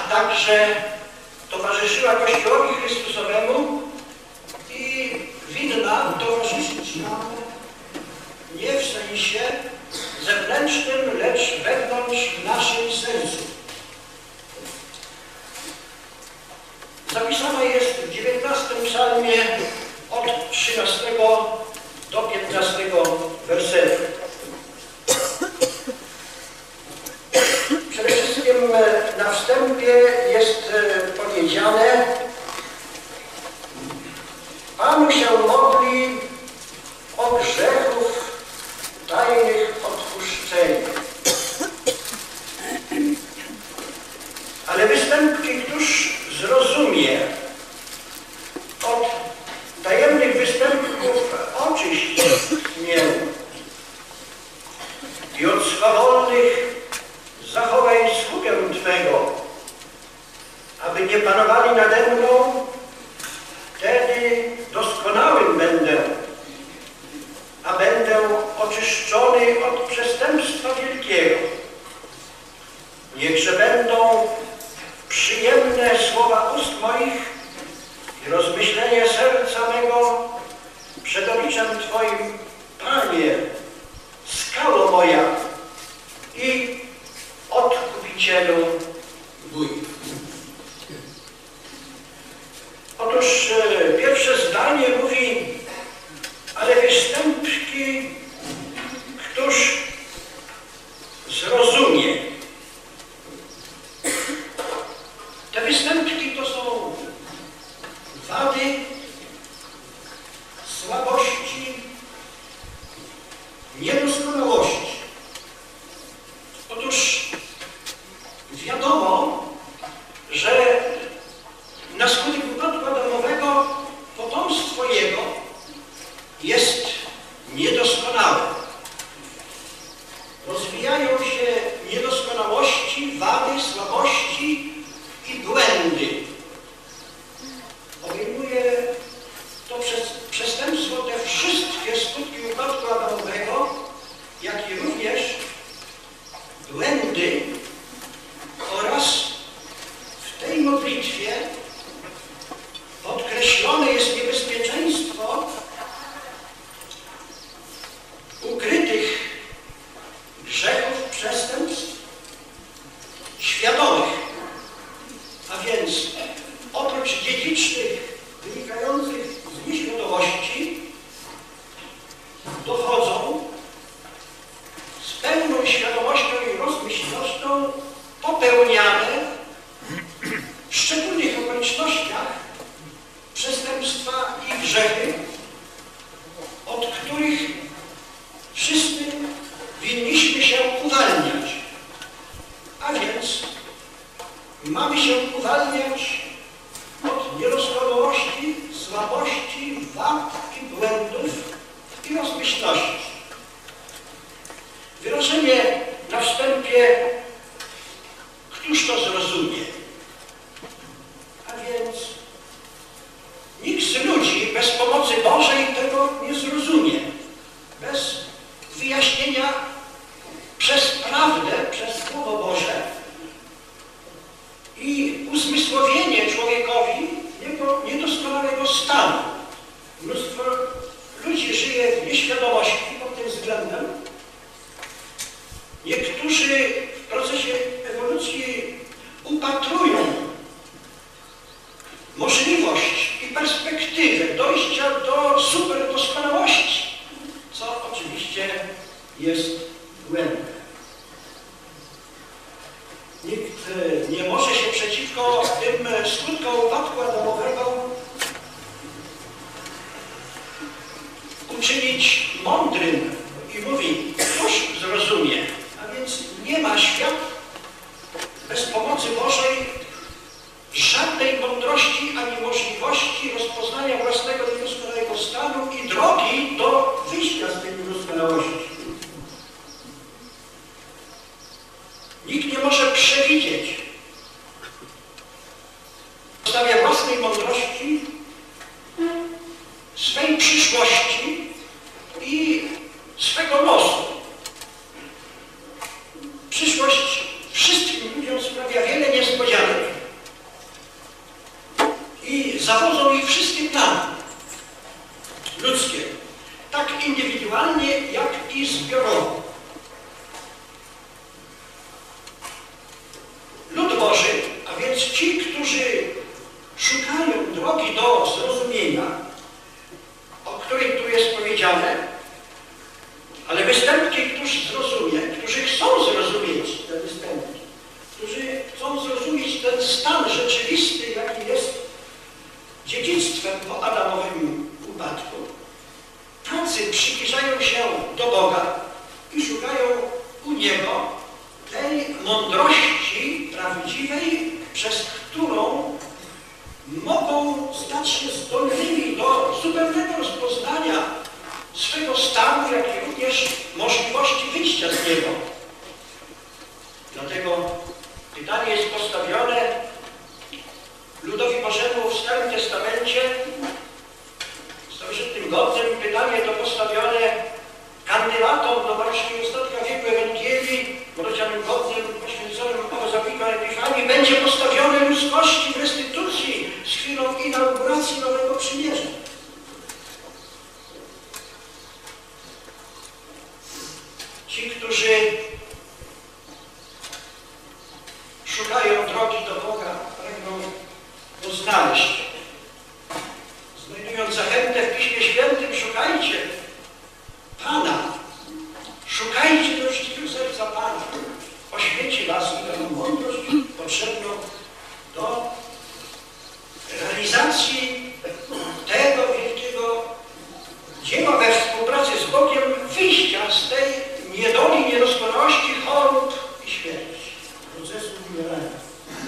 także towarzyszyła Kościołowi Chrystusowemu i winna towarzyszyć nam nie w sensie zewnętrznym, lecz wewnątrz naszym sercu. Zapisana jest w 19 psalmie od 13 do 15 wersetu. Przede wszystkim na wstępie jest powiedziane: Panu się modli o grzechów tajnych odpuszczenie. Ale występki któż zrozumie? Od tajemnych występków oczyść mnie i od swawolnych zachowaj sługę Twego, aby nie panowali nade mną, wtedy doskonałym będę, a będę oczyszczony od przestępstwa wielkiego. Niechże będą przyjemne słowa ust moich i rozmyślenie serca mego przed obliczem Twoim, Panie, skalo moja i Odkupicielu mój. Otóż pierwsze zdanie mówi: ale występki któż zrozumie. Te występki to są wady, słabości, niedoskonałości. Otóż wiadomo, że na skutek wypadku Adamowego potomstwo jego jest niedoskonałe. Rozwijają się niedoskonałości, wady, słabości i błędy. Obejmuje to przestępstwo te wszystkie skutki upadku Adamowego, jak i również błędy oraz w tej modlitwie podkreślone jest niebezpieczeństwo ukrytych grzechów, przestępstw świadomych, a więc oprócz dziedzicznych wynikających z nieświadomości dochodzą z pełną świadomością i rozmyślnością popełniane w szczególnych okolicznościach przestępstwa i grzechy, od których wszyscy winniśmy się uwalniać. A więc mamy się uwalniać od niedoskonałości, słabości, wad i błędów i rozmyślności. Wyrażenie na wstępie: któż to zrozumie? A więc nikt z ludzi bez pomocy Bożej tego nie zrozumie. Bez wyjaśnienia przez prawdę, przez Słowo Boże i uzmysłowienie człowiekowi jego niedoskonałego stanu. Mnóstwo ludzi żyje w nieświadomości pod tym względem. Niektórzy w procesie ewolucji upatrują możliwość i perspektywę dojścia do superdoskonałości, co oczywiście jest błędne. Nikt nie może się przeciwko tym skutkom upadku Adamowego uczynić mądrym i mówi: któż zrozumie. A więc nie ma świat bez pomocy Bożej żadnej mądrości ani możliwości rozpoznania własnego niedoskonałego stanu i drogi do wyjścia z tej niedoskonałości. Nikt nie może przewidzieć na podstawie własnej mądrości swej przyszłości i swego losu. Przyszłość wszystkim ludziom sprawia wiele niespodzianek. zawodzą ich wszystkie plany ludzkie, tak indywidualnie, jak i zbiorowo. Lud Boży, a więc ci, którzy szukają drogi do zrozumienia, o której tu jest powiedziane, ale występki, którzy chcą zrozumieć te występki, którzy chcą zrozumieć ten stan rzeczywisty, jaki jest dziedzictwem po Adamowym upadku, tacy przybliżają się do Boga i szukają u Niego tej mądrości prawdziwej, przez którą mogą stać się zdolnymi do zupełnego rozpoznania swego stanu, jak i również możliwości wyjścia z niego. Dlatego pytanie jest postawione ludowi Bożemu w Starym Testamencie. Starożytnym godnym pytanie to postawione kandydatom do marszałkowskiego ostatka wieku Ewangelii, rozdziałem godnym poświęconym obozowi Epifanii, będzie postawione ludzkości w restytucji z chwilą inauguracji Nowego Przymierza. Ci, którzy szukają drogi do Boga, pragną go znaleźć. Znajdując zachętę w Piśmie Świętym, szukajcie Pana. Szukajcie do wszystkiego serca Pana. Oświeci was i tę mądrość potrzebną do realizacji tego wielkiego dzieła we współpracy z Bogiem, wyjścia z tej niedoli, niedoskonałości, chorób i śmierci, procesu umierania.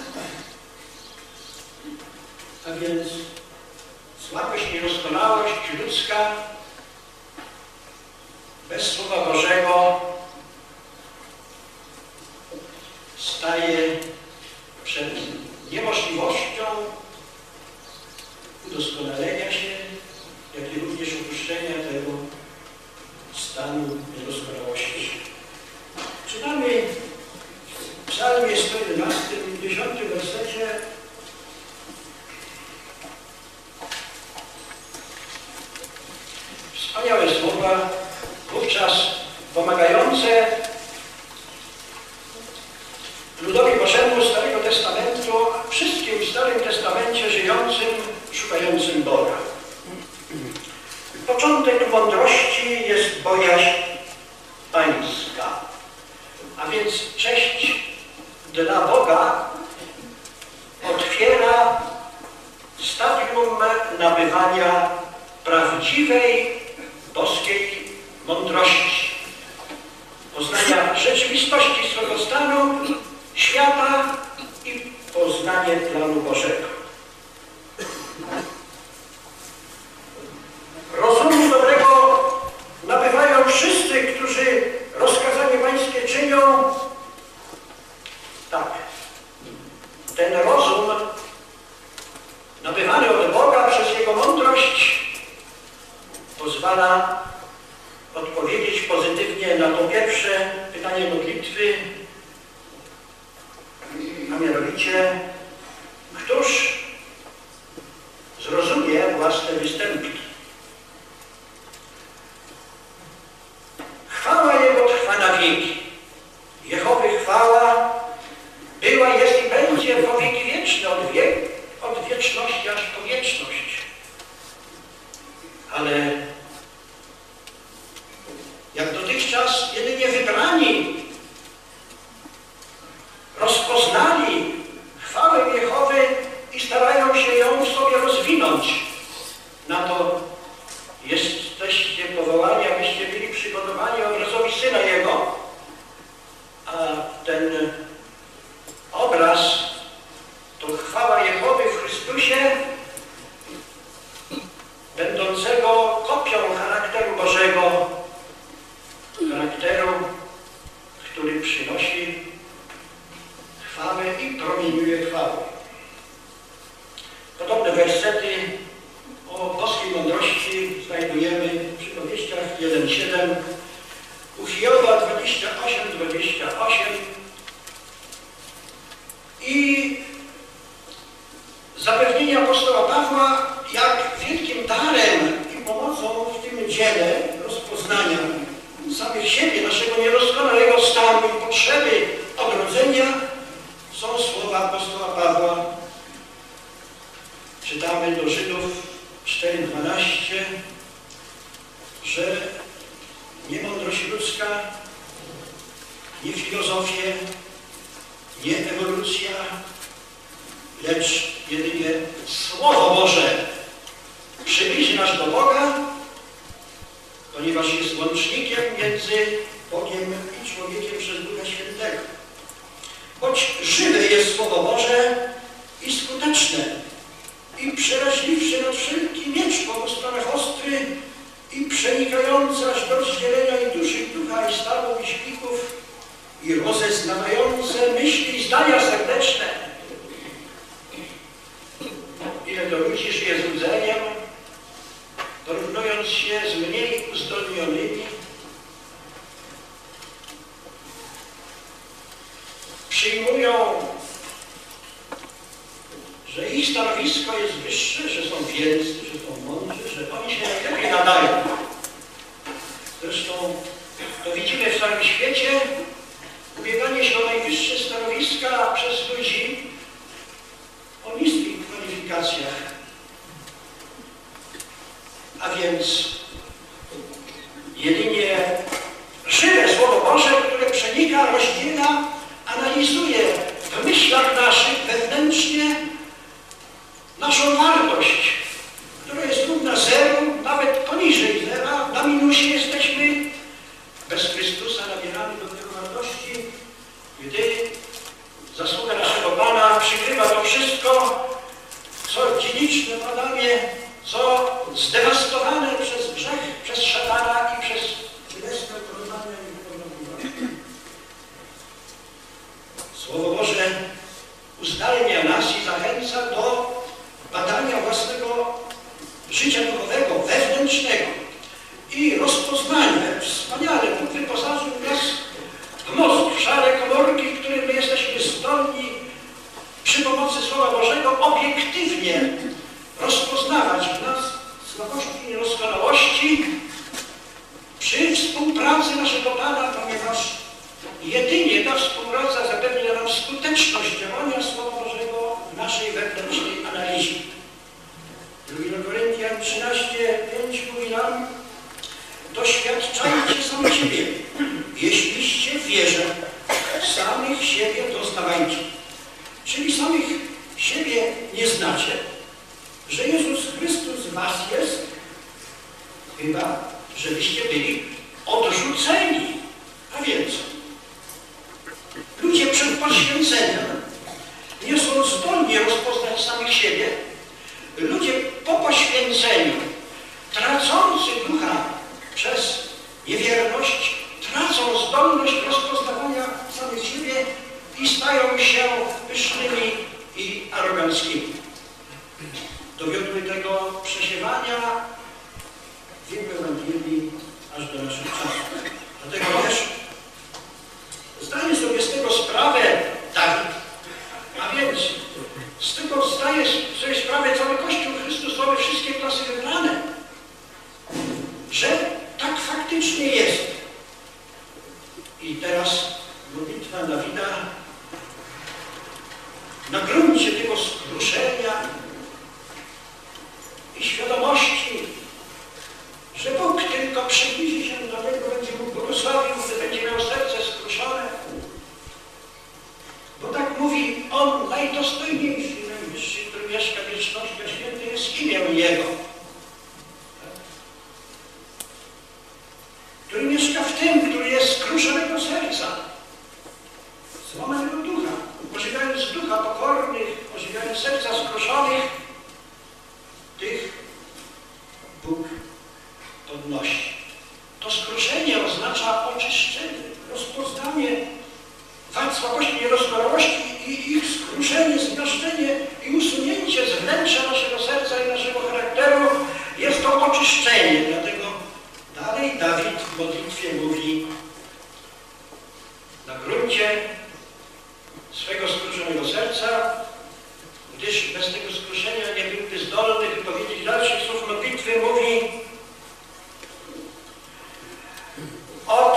A więc słabość, niedoskonałość ludzka bez Słowa Bożego staje przed niemożliwością udoskonalenia się, jak i również opuszczenia tego stanu niedoskonałości. Czytamy w Psalmie 111, 10 wersecie: wspaniałe słowa, wówczas pomagające ludowi Bożemu Starego Testamentu, wszystkim w Starym Testamencie żyjącym, szukającym Boga. Początek mądrości jest bojaźń pańska, a więc cześć dla Boga otwiera stadium nabywania prawdziwej boskiej mądrości, poznania rzeczywistości swego stanu, świata i poznanie planu Bożego. Rozumu dobrego nabywają wszyscy, którzy rozkazanie pańskie czynią. Tak, ten rozum nabywany od Boga przez Jego mądrość pozwala odpowiedzieć pozytywnie na to pierwsze pytanie modlitwy, a mianowicie, któż zrozumie własne występki? Chwała Jego trwa na wieki. Jehowy chwała była, jest i będzie po wieki wieczne, od wieczności aż po wieczność. Ale jak dotychczas jedynie wybrani rozpoznali chwałę Jehowy i starają się ją w sobie rozwinąć. Na to jesteście powołani, abyście byli przygotowani obrazowi Syna Jego, a ten obraz to chwała Jehowy w Chrystusie, będącego kopią charakteru Bożego, charakteru, który przynosi chwałę i promieniuje chwałę. Podobne wersety o boskiej mądrości znajdujemy w przypowieściach 1:7, u Hioba 28:28 i zapewnienie apostoła Pawła, jak wielkim darem i pomocą w tym dziele rozpoznania samych siebie, naszego niedoskonałego stanu i potrzeby odrodzenia, są słowa apostoła Pawła. Czytamy do Żydów 4:12, że nie mądrość ludzka, nie filozofię, nie ewolucja, lecz jedynie Słowo Boże przybliży nas do Boga, ponieważ jest łącznikiem między Bogiem i człowiekiem przez Ducha Świętego. Choć żywe jest Słowo Boże i skuteczne, i przeraźliwszy nad wszelki miecz po obu stronach ostry i przenikający aż do rozdzielenia i duszy, i ducha, i stawów, i śpików, i rozeznawające myśli i zdania serdeczne. Ile to ludzi żyje złudzeniem, porównując się z mniej uzdolnionymi, przyjmują, że ich stanowisko jest wyższe, że są wielcy, że są mądrzy, że oni się najlepiej nadają. Zresztą to widzimy w całym świecie, ubieganie się o najwyższe stanowiska przez ludzi o niskich kwalifikacjach. A więc jedynie żywe Słowo Boże, które przenika, rozdziela, analizuje w myślach naszych wewnętrznie naszą wartość, która jest równa zeru, nawet poniżej zera, na minusie jesteśmy. Bez Chrystusa nabieramy do tej wartości, gdy zasługa naszego Pana przykrywa to wszystko, co dziedziczne w Adamie, co zdewastowane przez grzech, przez szatana i przez cielesne porównania i wypowiadania. Słowo Boże uzdalnia nas i zachęca do badania własnego życia duchowego, wewnętrznego i rozpoznania. Wspaniale Bóg wyposażył nas w mózg, w szare komórki, w którym my jesteśmy zdolni przy pomocy Słowa Bożego obiektywnie rozpoznawać w nas słabości i niedoskonałości przy współpracy naszego Pana, ponieważ jedynie ta współpraca zapewni nam skuteczność działania Słowa Bożego w naszej wewnętrznej analizie. 2 Koryntian 13:5 mówi nam: doświadczajcie sami siebie. Jeśliście w wierze, samych siebie doznawajcie. Czyli samych siebie nie znacie, że Jezus Chrystus w was jest, chyba żebyście byli odrzuceni. A więc ludzie przed poświęceniem nie są zdolni rozpoznać samych siebie. Ludzie po poświęceniu, tracący ducha przez niewierność, tracą zdolność rozpoznawania samych siebie i stają się pysznymi i aroganckimi. Dowiodły tego przesiewania wielu Ewangelii aż do naszych czasów. Dlatego też zdaje sobie z tego sprawę Dawid, a więc z tego zdaje sobie sprawę cały Kościół Chrystusowy, wszystkie klasy wybrane, że tak faktycznie jest. I teraz modlitwa Dawida na gruncie tego skruszenia i świadomości, że Bóg tylko przybliży się do niego, będzie mu błogosławił, gdy będzie miał serce skruszone. Bo tak mówi On, najdostojniejszy, najwyższy, który mieszka w wieczności, a święte jest imię Jego. Który mieszka w tym, który jest skruszonego serca, złamanego ducha, ożywiając ducha pokornych, ożywiając serca skruszonych, tych Bóg podnosi. To skruszenie oznacza oczyszczenie, rozpoznanie wad, słabości, niedoskonałości i ich skruszenie, zmiażdżenie i usunięcie z wnętrza naszego serca i naszego charakteru. Jest to oczyszczenie. Dlatego dalej Dawid w modlitwie mówi: na gruncie swego skruszonego serca, gdyż bez tego skruszenia następnie mówi od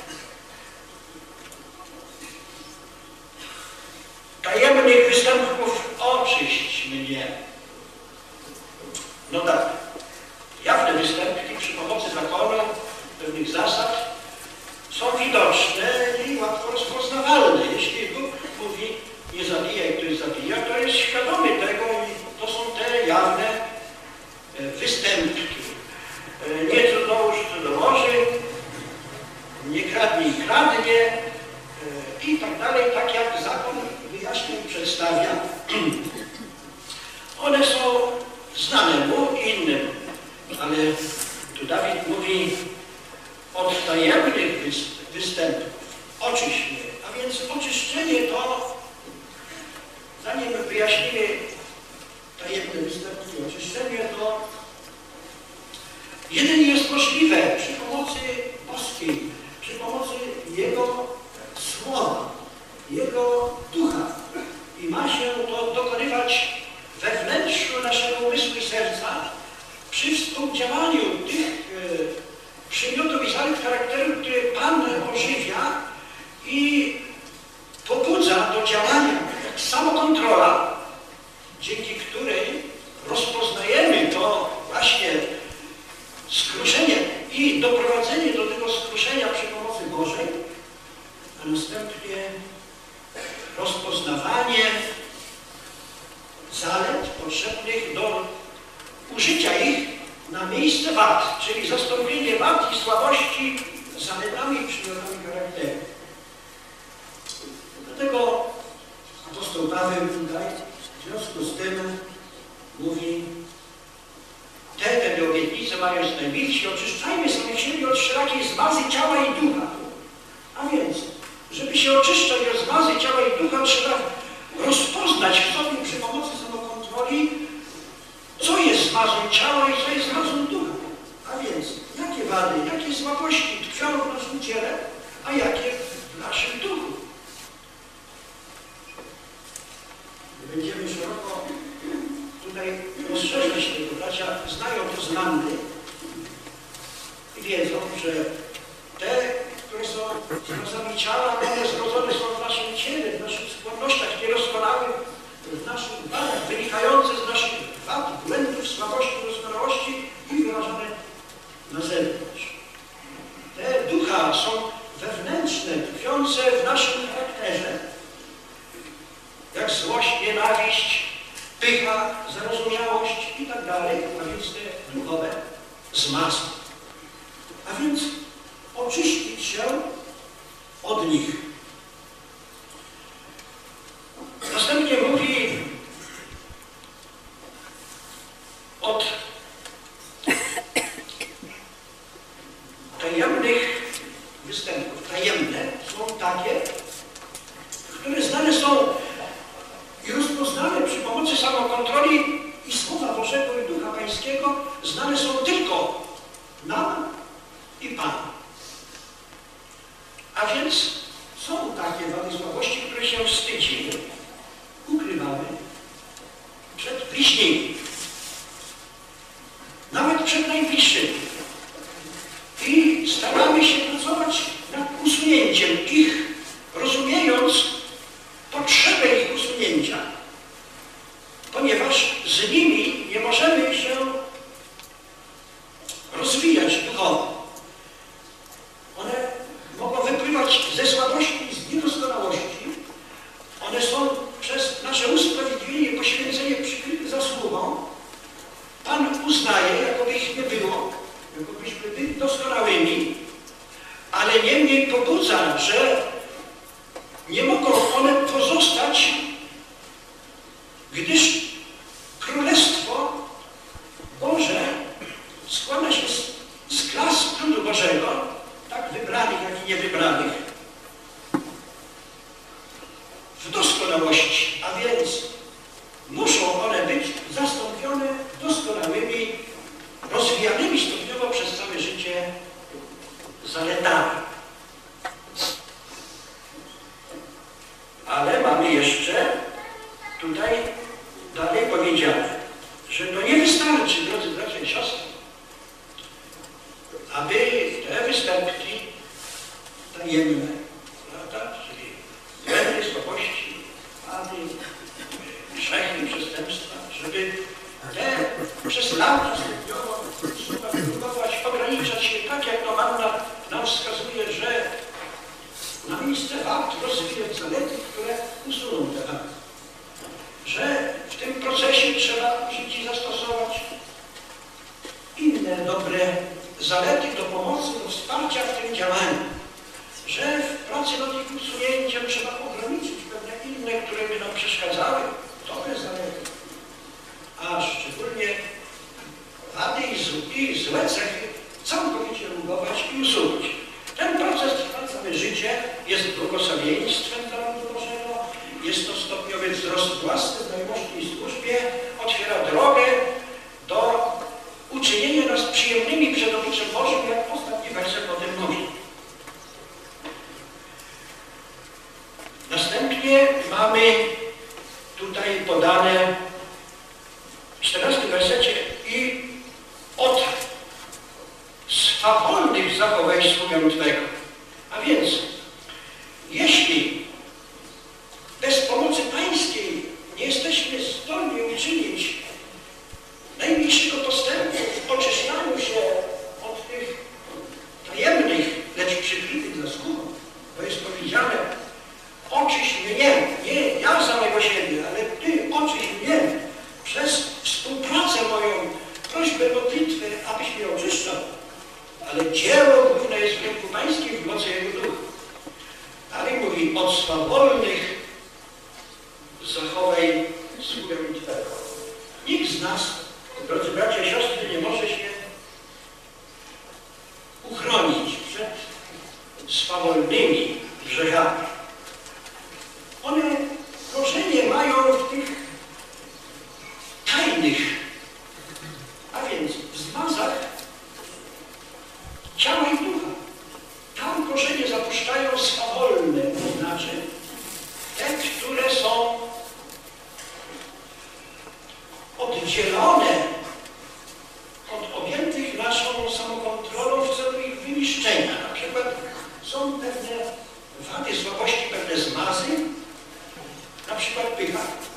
tajemnych występków oczyść mnie. No tak, jawne występki przy pomocy zakonu, pewnych zasad są widoczne i łatwo rozpoznawalne. Jeśli Bóg mówi, nie zabijaj, ktoś zabija, to jest świadomy tego i to są te jawne występki. Nie cudzołóż, co dołoży, nie kradnij, kradnie i tak dalej, tak jak zakon wyjaśnia i przedstawia. One są znane mu i innym, ale tu Dawid mówi od tajemnych występów oczyść mnie. A więc oczyszczenie to, zanim wyjaśnimy tajemne występki, oczyszczenie to jedynie jest możliwe przy pomocy boskiej, przy pomocy Jego Słowa, Jego Ducha. I ma się to dokonywać we wnętrzu naszego umysłu i serca przy współdziałaniu tych przymiotów i zalet charakteru, które Pan ożywia i pobudza do działania, jak samokontrola, dzięki której rozpoznajemy to właśnie skruszenie i doprowadzenie do tego skruszenia przy pomocy Bożej, a następnie rozpoznawanie zalet potrzebnych do użycia ich na miejsce wad, czyli zastąpienie wad i słabości zaletami i przymiotami charakteru. Dlatego apostoł Paweł tutaj w związku z tym mówi: te obietnice mając najmilsi, oczyszczajmy samych siebie od wszelakiej zmazy ciała i ducha. A więc, żeby się oczyszczać od zmazy ciała i ducha, trzeba rozpoznać w sobie przy pomocy samokontroli, co jest zmazą ciała i co jest zmazą ducha. A więc, jakie wady, jakie słabości tkwią w naszym ciele, a jakie w naszym duchu. Będziemy szeroko tutaj rozszerzać tego. Bracia znają to z Mandy i wiedzą, że te, które są zmazami ciała, one zrodzone są w naszym ciele, w naszych skłonnościach niedoskonałych, w naszych wadach, wynikające z naszych wad, błędów, słabości, doskonałości i wyrażone na zewnątrz. Te ducha są wewnętrzne, tkwiące w naszym charakterze, jak złość, nienawiść, pycha, zarozumiałość i tak dalej, a więc te duchowe zmazy. A więc oczyścić się od nich. Następnie mówi od tajemnych występów. Tajemne są takie, które znane są i rozpoznane przy pomocy samokontroli i Słowa Bożego i Ducha Pańskiego, znane są tylko nam i Panu. A więc są takie wady słabości, które się wstydzimy, ukrywamy przed bliźnimi, nawet przed najbliższymi. I staramy się pracować nad usunięciem ich, rozumiejąc potrzebę ich usunięcia, ponieważ z nimi nie możemy się rozwijać duchowo. One mogą wypływać ze słabości i z niedoskonałości. One są przez nasze usprawiedliwienie, poświęcenie przykryte zasługą. Pan uznaje, jakoby ich nie było, jakobyśmy byli doskonałymi, ale niemniej pobudza, że nie mogą one pozostać, gdyż Królestwo Boże składa się z klas ludu Bożego, tak wybranych, jak i niewybranych, w doskonałości, a więc muszą one być zastąpione doskonałymi, rozwijanymi stopniowo przez całe życie zaletami. Ale mamy jeszcze tutaj dalej powiedziane, że to nie wystarczy, drodzy bracia i siostry, aby te występki tajemne, prawda, czyli błędy, słabości, wady, grzechy i przestępstwa, żeby te przez lata stopniowo próbować ograniczać się tak, jak Nomanna nam wskazuje, że na miejsce wad rozwijać zalety, które usuną te wady. Że w tym procesie trzeba użyć i zastosować inne dobre zalety do pomocy, do wsparcia w tym działaniu. Że w pracy nad ich usunięciem trzeba ograniczyć pewne inne, które by nam przeszkadzały, dobre zalety. A szczególnie wady i złe cechy całkowicie rugować i usunąć. Ten proces trwa całe życie, jest błogosławieństwem dla ludu Bożego, jest to stopniowy wzrost własny w najmożnej służbie, otwiera drogę do uczynienia nas przyjemnymi przed obliczem Bożym, jak ostatni werset o tym mówi. Następnie mamy tutaj podane w 14 wersecie i od swawolnych zachowaj sługę Twego. A więc, jeśli bez pomocy Pańskiej nie jesteśmy zdolni uczynić najmniejszego postępu w oczyszczaniu się od tych tajemnych, lecz przykrytych zasługą, to jest powiedziane, oczyść mnie, nie ja samego siebie, ale Ty oczyść mnie przez współpracę moją, prośbę, modlitwę, abyś mnie oczyszczał. Ale dzieło główne jest w ręku Pańskim w mocy Jego Ducha. Dalej mówi, od swawolnych zachowaj sługę Twego. Nikt z nas, drodzy bracia i siostry, nie może się uchronić przed swawolnymi grzechami. One korzenie mają w tych tajnych, a więc w zmazach ciała i ducha. Tam korzenie zapuszczają swawolne, to znaczy te, które są oddzielone od objętych naszą samokontrolą w celu ich wyniszczenia. Na przykład są pewne wady, słabości, pewne zmazy, na przykład pycha,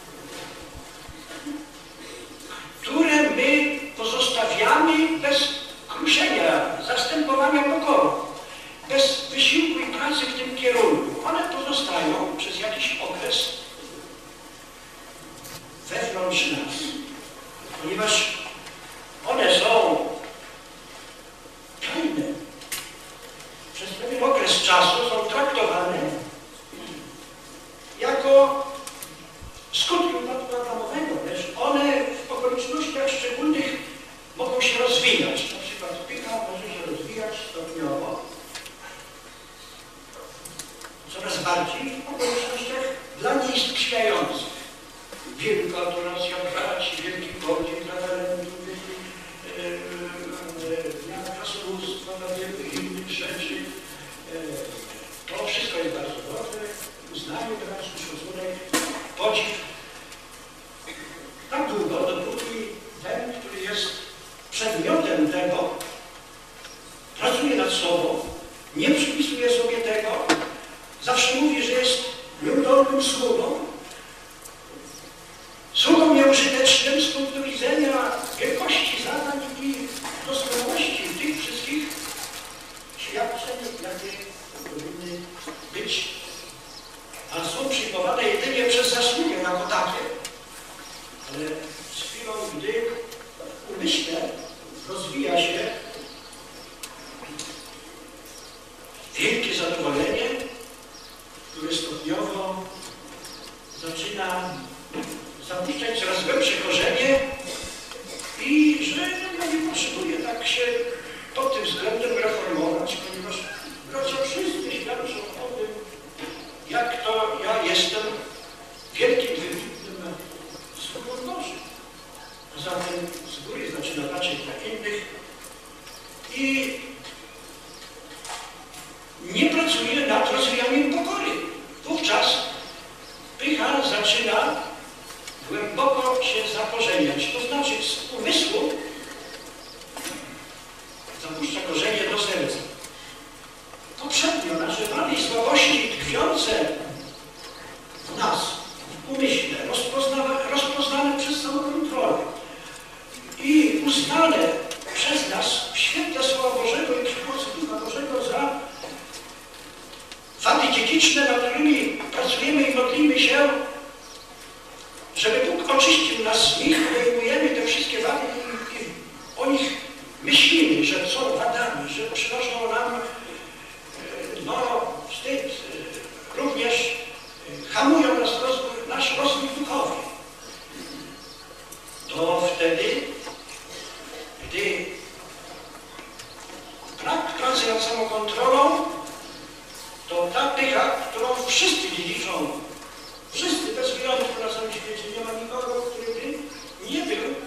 które my pozostawiamy bez kruszenia, zastępowania pokorą, bez wysiłku i pracy w tym kierunku. One pozostają przez jakiś okres wewnątrz nas, ponieważ one są tajne. Przez pewien okres czasu są traktowane jako skutki upadku adamowego, lecz one w okolicznościach szczególnych mogą się rozwijać. Na przykład pycha może się rozwijać stopniowo, coraz bardziej w okolicznościach dla niej sprzyjających. Wielka adoracja braci, wielki podziw dla talentów, dla krasnoludstwa, dla wielu innych rzeczy. To wszystko jest bardzo dobre. Uznanie braci, szacunek, podziw. Tak długo, dopóki ten, który jest przedmiotem tego, pracuje nad sobą, nie przypisuje sobie tego, zawsze mówi, że jest nieudolnym sługą, sługą nieużytecznym z punktu widzenia wielkości zadań i doskonałości tych wszystkich świadczeń, jakie powinny być, a są przyjmowane jedynie przez zasługę jako takie. Ale z chwilą, gdy w umyśle rozwija się wielkie zadowolenie, które stopniowo zaczyna zapuszczać coraz głębsze korzenie i że no, nie potrzebuje tak się pod tym względem reformować, ponieważ bracia wszyscy świadczą o tym, jak to ja jestem wielkim, wybitnym sługą Bożym. Poza tym z góry zaczyna patrzeć na innych i nie pracuje nad rozwijaniem pokory. Wówczas pycha zaczyna głęboko się zakorzeniać. To znaczy z umysłu zapuszcza korzenie do serca. Poprzednio nasze wady i słabości tkwiące w nas, w umyśle, rozpoznane przez samokontrolę i uznane przez nas w świetle Słowa Bożego i przy pomocy Ducha Bożego za wady dziedziczne, nad którymi pracujemy i modlimy się, żeby Bóg oczyścił nas z nich, podejmujemy te wszystkie wady i o nich myślimy, że są wadami, że przynoszą nam wstyd, również hamują nasz rozwój duchowy. To wtedy, gdy brak pracy nad samokontrolą, to ta pycha, którą wszyscy dziedziczą, wszyscy bez wyjątku na całym świecie, nie ma nikogo, który by nie był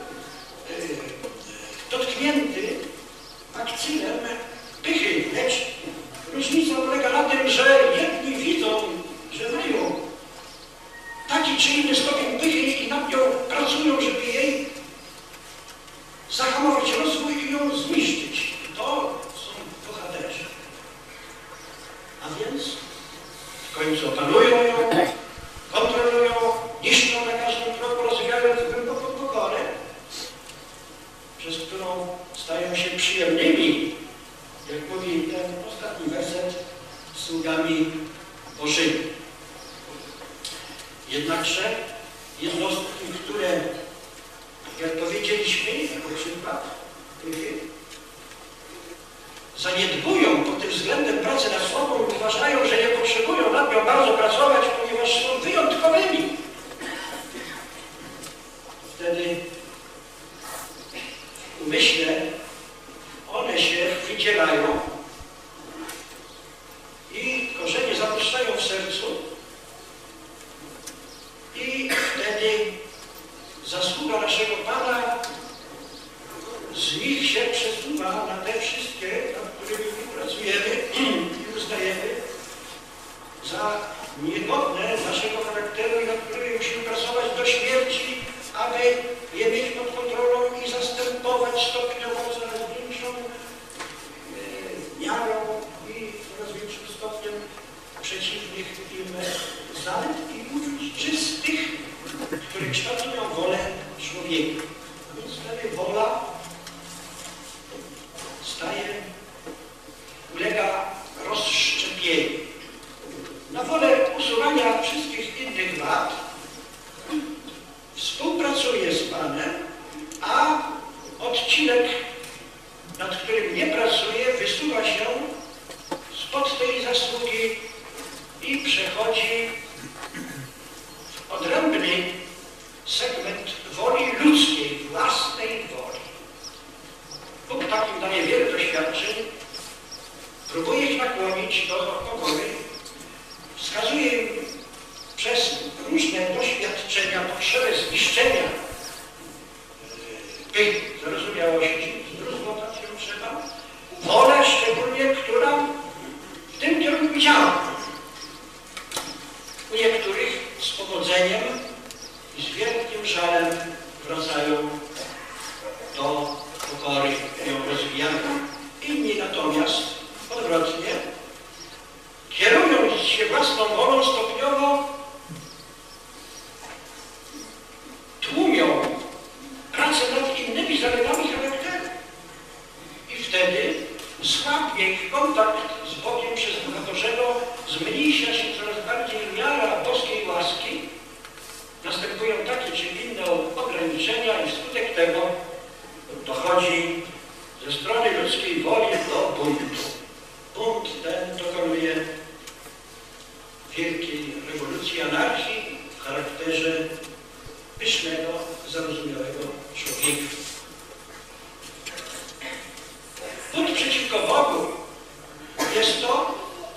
dotknięty bakcylem pychy, lecz różnica polega na tym, że jedni widzą, że mają taki czy inny stopień pychy i nad nią pracują, żeby jej zahamować rozwój i ją zniszczyć. To są bohaterzy. A więc w końcu opanują ją, kontrolują, niszczą na każdym kroku, rozwijając głęboką pokorę, przez którą stają się przyjemnymi, jak mówi ten ostatni werset, sługami Bożymi. Jednakże jednostki, które, jak powiedzieliśmy, jako przykład pychy, zaniedbują pod tym względem pracę nad sobą i uważają, że nie potrzebują nad nią bardzo pracować, ponieważ są wyjątkowymi. Wtedy w umyśle one się wydzielają i korzenie zapuszczają w sercu i wtedy zasługa naszego Pana z nich się przesuwa na te wszystkie, nad którymi pracujemy i uznajemy za niegodne naszego charakteru i nad którymi musimy pracować do śmierci, aby je mieć pod kontrolą i zastępować stopniowo coraz większą miarą i coraz większym stopniem przeciwnych im zalet i uczuć czystych, które kształtują wolę człowieka. A więc wtedy wola ulega rozszczepieniu. Na wolę usuwania wszystkich innych wad współpracuje z Panem, a odcinek, nad którym nie pracuje, wysuwa się spod tej zasługi i przechodzi w odrębny segment woli ludzkiej, własnej woli. Bóg takim daje wiele doświadczeń, próbuje ich nakłonić do pokory, wskazuje im przez różne doświadczenia potrzebę zniszczenia tych zarozumiałości, zdruzgotać ją trzeba, wolę szczególnie, która w tym kierunku działa. U niektórych z powodzeniem i z wielkim żalem wracają do pokory i ją rozwijają. Inni natomiast odwrotnie, kierując się własną wolą, stopniowo tłumią pracę nad innymi zaletami charakteru. I wtedy słabnie ich kontakt z Bogiem przez Ducha Bożego, zmniejsza się coraz bardziej miara boskiej łaski, następują takie czy inne ograniczenia i wskutek tego dochodzi ze strony ludzkiej woli do buntu. Bunt ten dokonuje wielkiej rewolucji, anarchii w charakterze pysznego, zarozumiałego człowieka. Bunt przeciwko Bogu jest to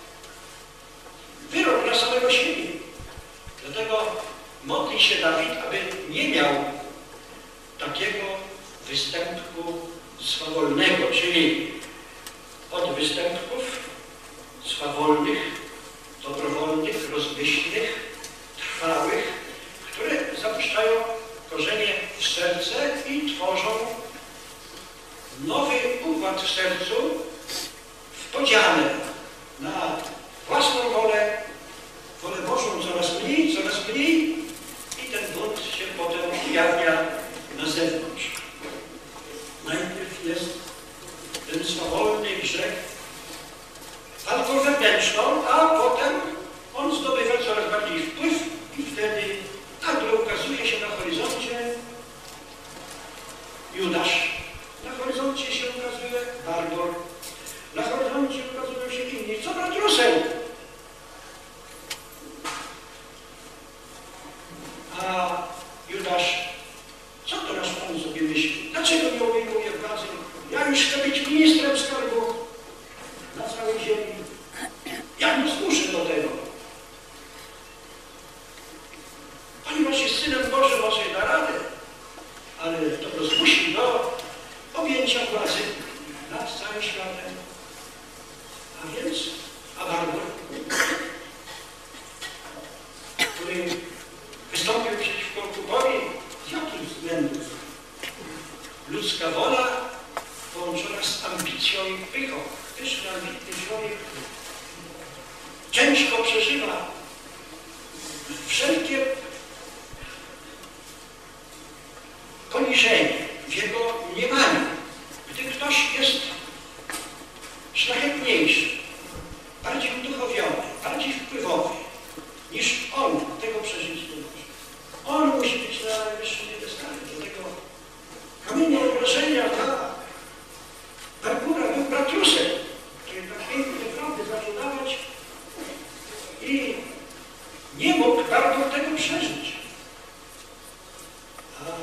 wyrok dla samego siebie. Dlatego modli się Dawid, aby nie miał takiego występku swawolnego, czyli od występków swawolnych, dobrowolnych, rozmyślnych, trwałych, które zapuszczają korzenie w serce i tworzą nowy układ kładł w sercu, w podziale na własną wolę, wolę Bożą coraz mniej i ten bunt się potem ujawnia na zewnątrz. Najpierw jest ten swawolny grzech, walką wewnętrzną, a potem on zdobywa coraz bardziej wpływ i wtedy nagle ukazuje się na horyzoncie Judasz, na horyzoncie się ukazuje Barbor, na horyzoncie ukazują się inni. Co brat Russell? A Judasz, co to nasz Pan sobie myśli? Dlaczego nie obejmuje władzy? Ja już chcę być ministrem skarbu na całej ziemi. Ja nie zmuszę do tego. Ponieważ jest Synem Bożym, on sobie da radę, ale to go zmusi do objęcia władzy nad całym światem. A więc Barbor, który wystąpił przeciwko kupowi, z jakich względów? Ludzka wola połączona z ambicją i pychą. Pyszny, ambitny człowiek ciężko przeżywa wszelkie poniżenie w jego mniemaniu. Gdy ktoś jest szlachetniejszy, bardziej uduchowiony, bardziej wpływowy niż on, tego przeżyć nie może. On musi być na najwyższym piedestale. Do tego kamienia obrażenia dla Barbura był brat Russell, który tak pięknie prawdy zaczął dawać i nie mógł Barbur tego przeżyć. A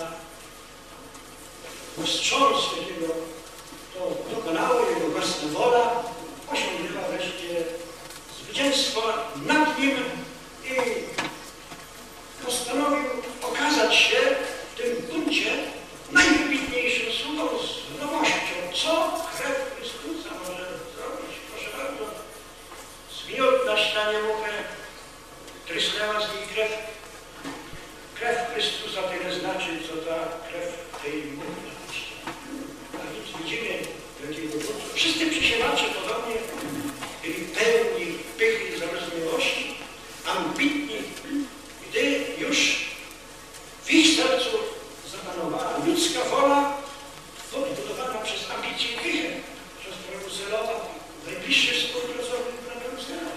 wstrząs, jakiego to dokonało jego własna wola, osiągnęła wreszcie zwycięstwo nad nim i postanowił okazać się w tym buncie najwybitniejszym sługą z nowością. Co krew Chrystusa może zrobić? Proszę bardzo, z minut na ścianie muchę trysnęła z niej krew. Krew Chrystusa tyle znaczy, co ta krew tej muchy na ścianie. A więc widzimy jakiego buntu. Wszyscy przysiewacze podobnie byli pełni pychy i zarozumiałości, ambitni, gdy już w ich sercu zapanowała ludzka wola podbudowana przez ambicję i pychę, przez Russellowa, najbliższy współpracownik pana Russella,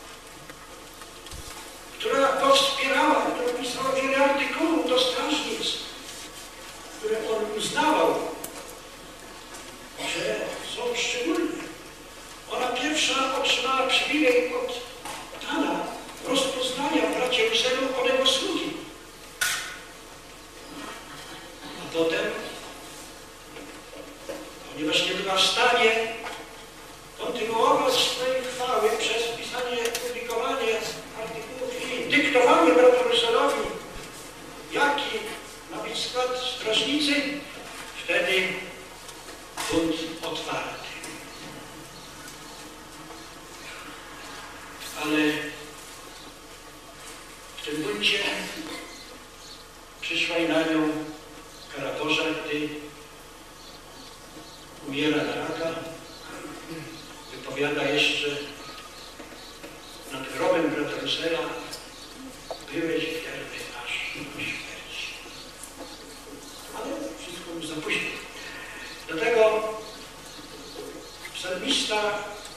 która powspierała, która pisała wiele artykułów do strażnic, które on uznawał, że są szczególne. Ona pierwsza otrzymała przywilej od Pana rozpoznania w bracie Russellu od jego sługi. A potem, ponieważ nie była w stanie kontynuować swojej chwały przez pisanie, publikowanie artykułów i dyktowanie bratu Russellowi, jaki ma być skład strażnicy, wtedy bunt otwarty. Ale w tym buncie przyszła i na nią kara Boża, gdy umiera na raka, wypowiada jeszcze nad grobem brata Russella: byłeś wierny aż do śmierci. Ale wszystko już za późno. Dlatego psalmista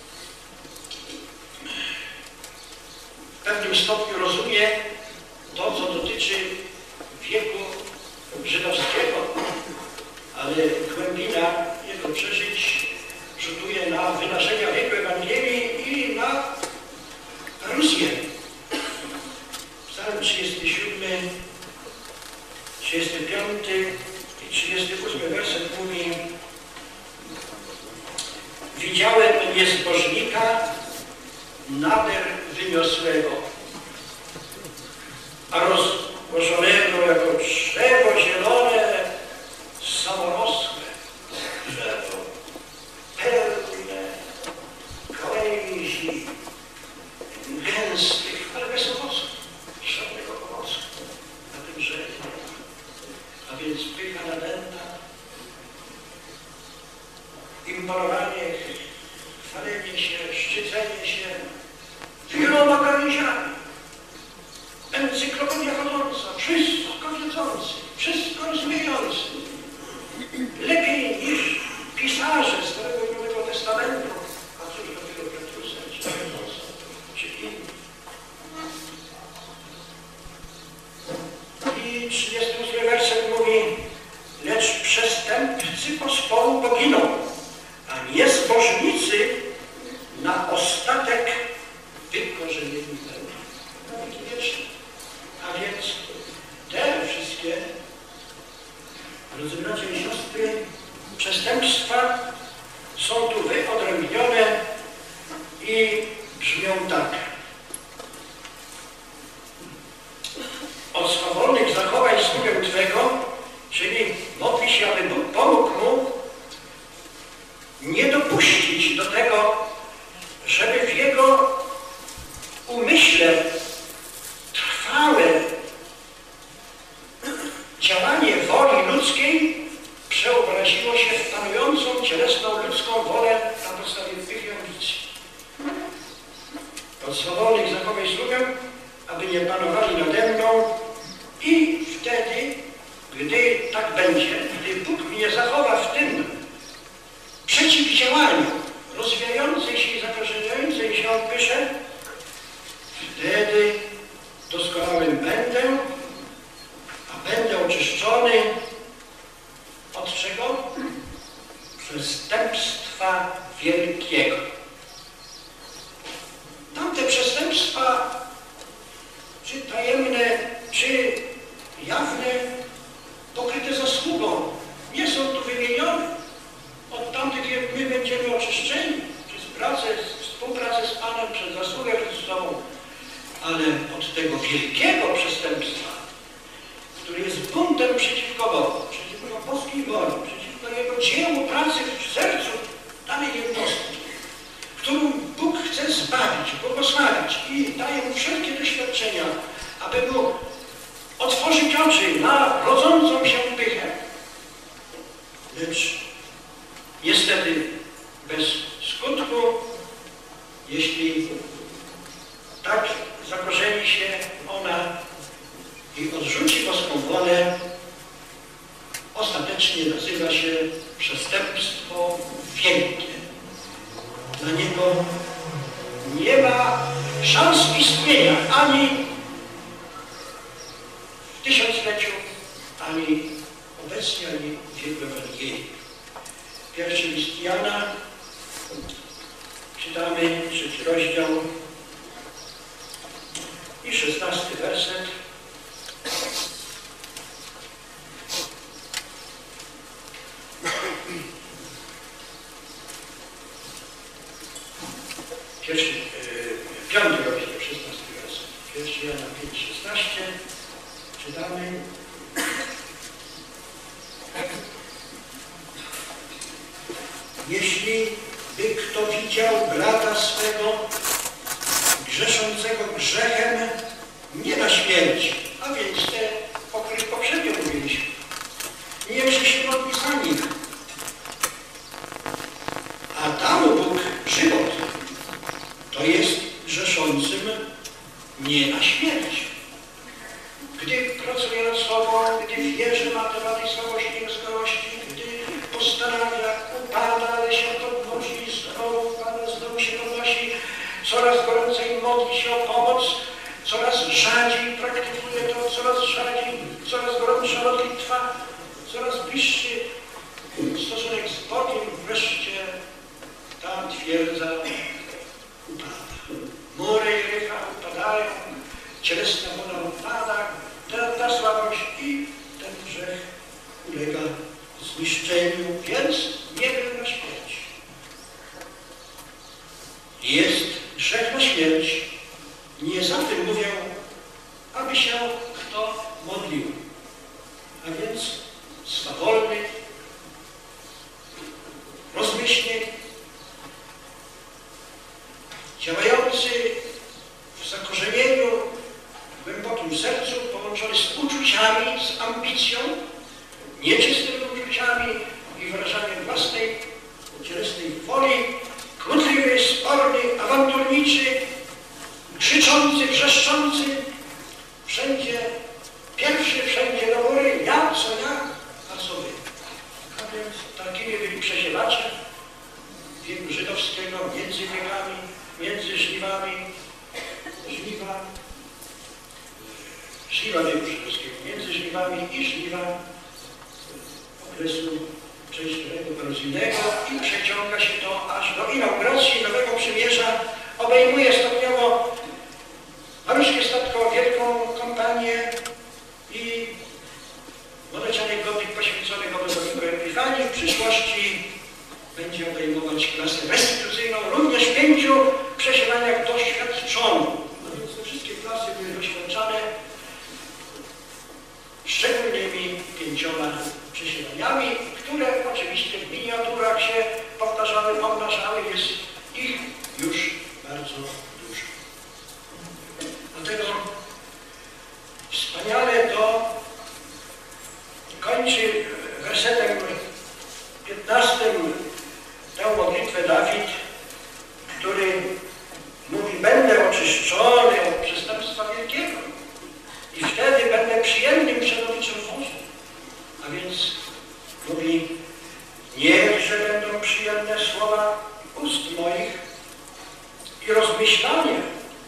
w pewnym stopniu rozumie to, co dotyczy wieku żydowskiego, ale głębina jego przeżyć rzutuje na wydarzenia wieku Ewangelii i na aluzję. Psalm 37, 35 i 38 werset mówi: widziałem niezbożnika nader wyniosłego, a rozłożonego jako drzewo zielone, samorosłe drzewo, pełne gałęzi gęstych, ale bez owocu, żadnego owocu na tym drzewie. A więc pycha nadęta, imponowanie, chwalenie się, szczycenie się wieloma gałęziami. Encyklopedia chodząca, wszystko wiedzący, wszystko rozumiejący. Lepiej niż pisarze Starego i Nowego Testamentu, a cóż dopiero Petrusa, czy Jezusa, czy inni. I 38 werset mówi: lecz przestępcy pospołu poginą, a niezbożnicy na ostatek wykorzenieni będą. Na wieki wieczne. A więc te wszystkie, drodzy bracia i siostry, przestępstwa są tu wyodrębnione i brzmią tak. Od swawolnych zachowań sługę Twego, czyli modli się, aby Bóg pomógł mu nie dopuścić do tego, żeby w jego umyśle trwałe działanie woli ludzkiej przeobraziło się w panującą cielesną ludzką wolę na podstawie tych ambicji. Od swawolnych zachowań sługę, aby nie panowali nade mną, i wtedy, gdy tak będzie, gdy Bóg mnie zachowa w tym przeciwdziałaniu rozwijającej się i zakorzeniającej się pysze, wtedy doskonałym będę, a będę oczyszczony od czego? Przestępstwa wielkiego. Tamte przestępstwa, czy tajemne, czy jawne, pokryte zasługą, nie są tu wymienione. Od tamtych, jak my będziemy oczyszczeni przez współpracę z Panem, przez zasługę Chrystową, ale od tego wielkiego przestępstwa, który jest buntem przeciwko Bogu, przeciwko boskiej woli, przeciwko Jego dziełu pracy w sercu danej jednostki, którą Bóg chce zbawić, błogosławić i daje mu wszelkie doświadczenia, aby mu otworzyć oczy na rodzącą się pychę. Lecz niestety bez skutku, jeśli tak zakorzeni się ona i odrzuci boską wolę, ostatecznie nazywa się przestępstwo wielkie. Dla niego nie ma szans istnienia ani w tysiącleciu, ani obecnie, ani w wieku Ewangelii. Pierwszy list Jana, czytamy 3 rozdział i 16 werset. Piąty rozdział, 16 werset. 1 Jana 5:16 czytamy. Jeśli by kto widział brata swego grzeszącego grzechem nie na śmierć, a więc te, o których poprzednio mówiliśmy, niechże się modli za nich, a da mu Bóg żywot, to jest grzeszącym nie na śmierć. Gdy pracuje nad sobą, gdy wie, że ma te wady słabości i niedoskonałości, gdy postanawia, upada, ale się podnosi, znowu upada, znowu się podnosi, coraz goręcej modli się o pomoc, coraz rzadziej praktykuje to, coraz rzadziej, coraz gorątsza modlitwa, coraz bliższy stosunek z Bogiem, wreszcie ta twierdza upada. Mury Jericha upadają, cielesna woda upada, ta słabość i ten grzech ulega zniszczeniu, więc nie był na śmierć. Jest grzech na śmierć. Nie za tym mówię, aby się kto modlił. A więc swawolny, rozmyślny, działający w zakorzenieniu, w głębokim sercu, połączony z uczuciami, z ambicją, nieczystymi uczuciami i wyrażaniem własnej cielesnej okresu przejściowego korozyjnego i przeciąga się to aż do inauguracji nowego przymierza. Obejmuje stopniowo malutkie statko, wielką kompanię i wodociąg gotyk poświęcony obozowiku Epifanii w przyszłości będzie obejmować klasę restytucyjną, również 5 przesiedlaniach doświadczonych. No więc te wszystkie klasy były doświadczane szczególnymi 5 przesiedlaniami, które oczywiście w miniaturach się powtarzały, pomnażały, jest ich już bardzo dużo. Dlatego wspaniale to kończy wersetem 15 tę modlitwę Dawid, który mówi: będę oczyszczony od przestępstwa wielkiego i wtedy będę przyjemnym przed obliczem Bożym. A więc mówi: niechże będą przyjemne słowa ust moich i rozmyślanie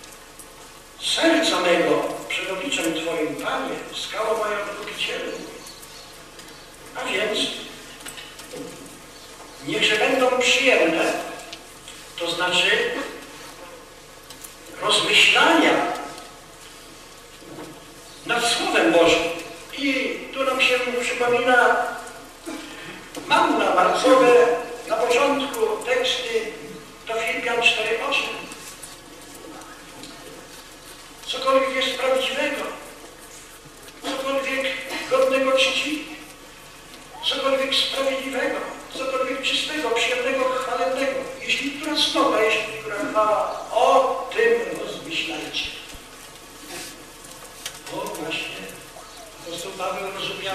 serca mego przed obliczem Twoim, Panie, skało moja, Odkupicielu. A więc niechże będą przyjemne, to znaczy rozmyślania nad Słowem Bożym. I tu nam się przypomina manna marcowe, na początku teksty do Filipian 4:8. Cokolwiek jest prawdziwego, cokolwiek godnego czci, cokolwiek sprawiedliwego, cokolwiek czystego, przyjemnego, chwalebnego. Jeśli która cnota, jeśli która chwała, o tym rozmyślajcie. O właśnie, apostoł Paweł rozumiał,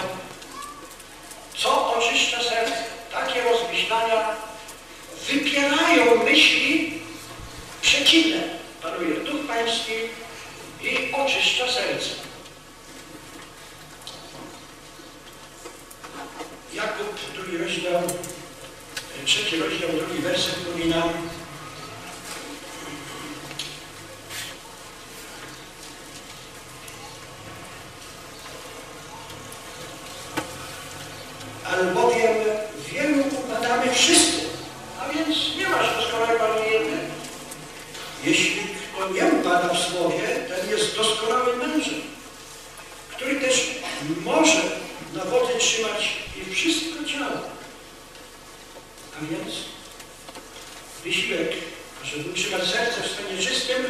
co oczyszcza serce. Takie rozmyślania wypierają myśli przeciwne. Panuje Duch Pański i oczyszcza serce. Jakub, 2 rozdział, 3 rozdział, 2 werset mówi nam: albowiem wielu upadamy wszyscy, a więc nie masz doskonałego ani jednego. Jeśli kto nie upada w słowie, ten jest doskonałym mężem, który też może na wodzy trzymać i wszystko ciało. A więc wysiłek, żeby utrzymać serce w stanie czystym,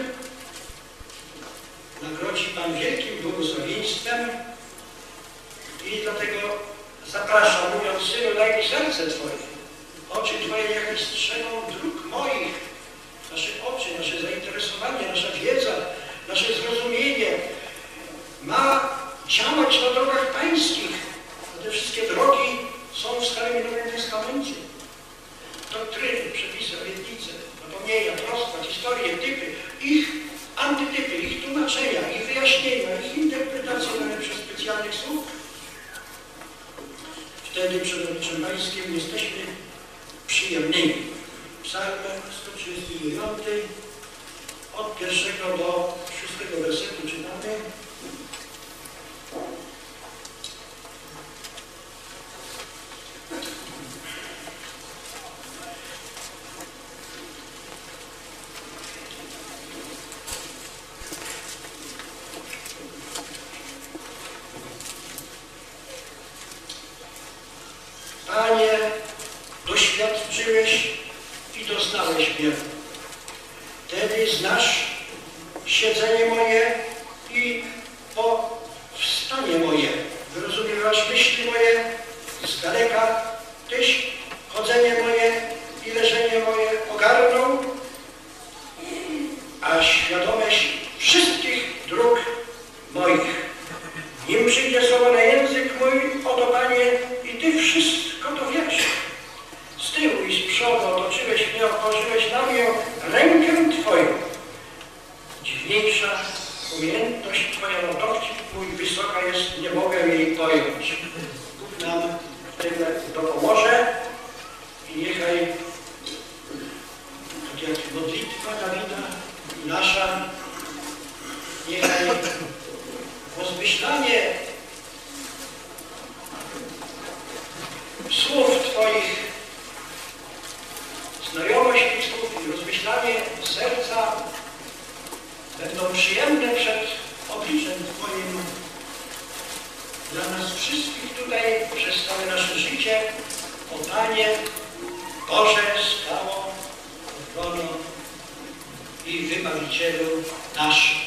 nagrodzi Pan wielkim błogosławieństwem i dlatego zapraszam, mówiąc: Synu, daj mi serce Twoje, oczy Twoje niech strzegą dróg moich. Nasze oczy, nasze zainteresowanie, nasza wiedza, nasze zrozumienie ma działać na drogach pańskich. Te wszystkie drogi są w Starym i Nowym Testamencie. Doktryny, przepisy, obietnice, napomnienia, proroctwa, historie, typy, ich antytypy, ich tłumaczenia, ich wyjaśnienia, ich interpretacje nawet przez specjalnych słów. Wtedy przed obliczem pańskim jesteśmy przyjemnymi. Psalm 139, od 1 do 6 wersetu czytamy: Panie, doświadczyłeś i doznałeś mnie. Wtedy znasz siedzenie moje i powstanie moje. Wyrozumiewasz myśli moje z daleka. Tyś chodzenie moje i leżenie moje ogarnął, a świadomość wszystkich dróg moich. Nim przyjdzie słowo na język mój, oto Panie, i Ty wszystko to wiesz. Z tyłu i z przodu otoczyłeś mnie, otworzyłeś na mnie rękę Twoją. Dziwniejsza umiejętność Twoja na dowcip mój wysoka jest, nie mogę jej pojąć. Bóg nam w tym dopomoże i niechaj, tak jak modlitwa Dawida i nasza, niechaj rozmyślanie słów Twoich, znajomość tych słów i rozmyślanie serca będą przyjemne przed obliczem Twoim dla nas wszystkich tutaj przez całe nasze życie. O Panie Boże, skało, obrono i Wybawicielu nasz.